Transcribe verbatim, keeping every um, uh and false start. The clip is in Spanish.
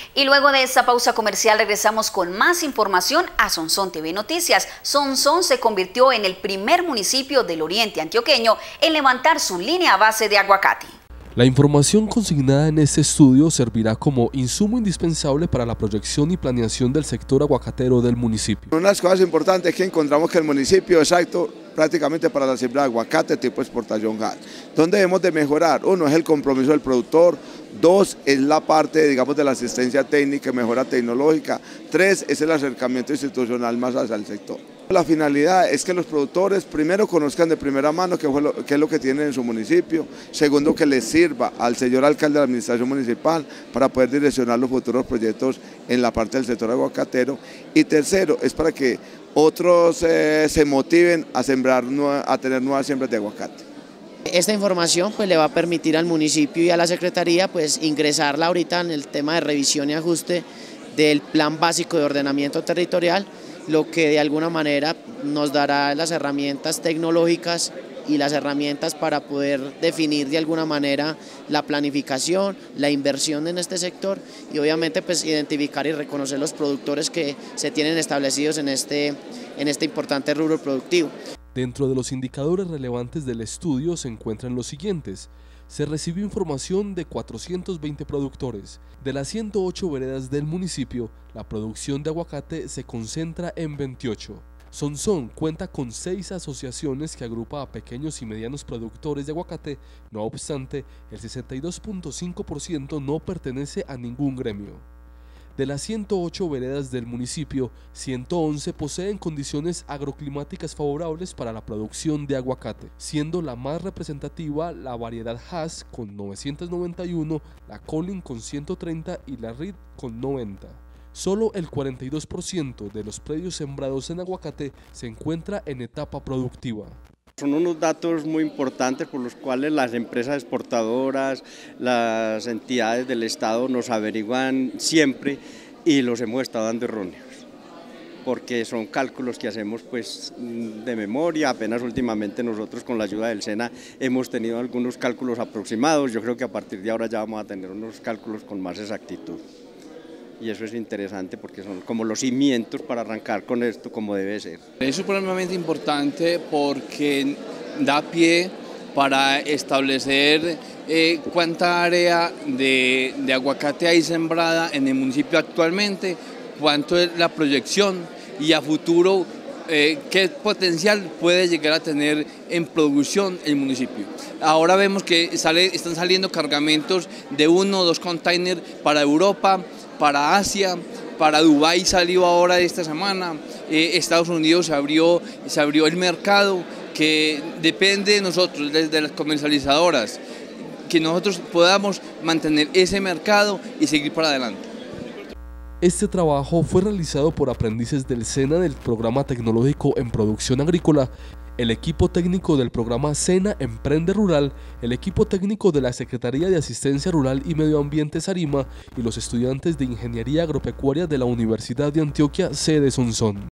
Y luego de esta pausa comercial regresamos con más información a Sonsón T V Noticias. Sonsón se convirtió en el primer municipio del oriente antioqueño en levantar su línea a base de aguacate. La información consignada en este estudio servirá como insumo indispensable para la proyección y planeación del sector aguacatero del municipio. Una de las cosas importantes es que encontramos que el municipio es apto prácticamente para la siembra de aguacate tipo exportación gas. ¿Dónde debemos de mejorar? Uno es el compromiso del productor, dos es la parte, digamos, de la asistencia técnica y mejora tecnológica, tres es el acercamiento institucional más hacia el sector. La finalidad es que los productores primero conozcan de primera mano qué, fue lo, qué es lo que tienen en su municipio, segundo que les sirva al señor alcalde de la administración municipal para poder direccionar los futuros proyectos en la parte del sector aguacatero, y tercero es para que otros eh, se motiven a sembrar, a tener nuevas siembras de aguacate. Esta información pues le va a permitir al municipio y a la secretaría pues ingresarla ahorita en el tema de revisión y ajuste del plan básico de ordenamiento territorial, lo que de alguna manera nos dará las herramientas tecnológicas y las herramientas para poder definir de alguna manera la planificación, la inversión en este sector y obviamente pues identificar y reconocer los productores que se tienen establecidos en este, en este importante rubro productivo. Dentro de los indicadores relevantes del estudio se encuentran los siguientes. Se recibió información de cuatrocientos veinte productores. De las ciento ocho veredas del municipio, la producción de aguacate se concentra en veintiocho. Sonsón cuenta con seis asociaciones que agrupa a pequeños y medianos productores de aguacate, no obstante, el sesenta y dos punto cinco por ciento no pertenece a ningún gremio. De las ciento ocho veredas del municipio, ciento once poseen condiciones agroclimáticas favorables para la producción de aguacate, siendo la más representativa la variedad Hass con novecientos noventa y uno, la Colin con ciento treinta y la Reed con noventa. Solo el cuarenta y dos por ciento de los predios sembrados en aguacate se encuentra en etapa productiva. Son unos datos muy importantes por los cuales las empresas exportadoras, las entidades del Estado nos averiguan siempre y los hemos estado dando erróneos, porque son cálculos que hacemos pues de memoria. Apenas últimamente nosotros con la ayuda del SENA hemos tenido algunos cálculos aproximados. Yo creo que a partir de ahora ya vamos a tener unos cálculos con más exactitud. Y eso es interesante porque son como los cimientos para arrancar con esto como debe ser. Es supremamente importante porque da pie para establecer eh, cuánta área de, de aguacate hay sembrada en el municipio actualmente, cuánto es la proyección y a futuro eh, qué potencial puede llegar a tener en producción el municipio. Ahora vemos que sale, están saliendo cargamentos de uno o dos containers para Europa, para Asia, para Dubái salió ahora esta semana, eh, Estados Unidos se abrió, se abrió el mercado, que depende de nosotros, desde las comercializadoras, que nosotros podamos mantener ese mercado y seguir para adelante. Este trabajo fue realizado por aprendices del SENA del Programa Tecnológico en Producción Agrícola, el equipo técnico del programa SENA Emprende Rural, el equipo técnico de la Secretaría de Asistencia Rural y Medio Ambiente Sarima y los estudiantes de Ingeniería Agropecuaria de la Universidad de Antioquia, sede Sonsón.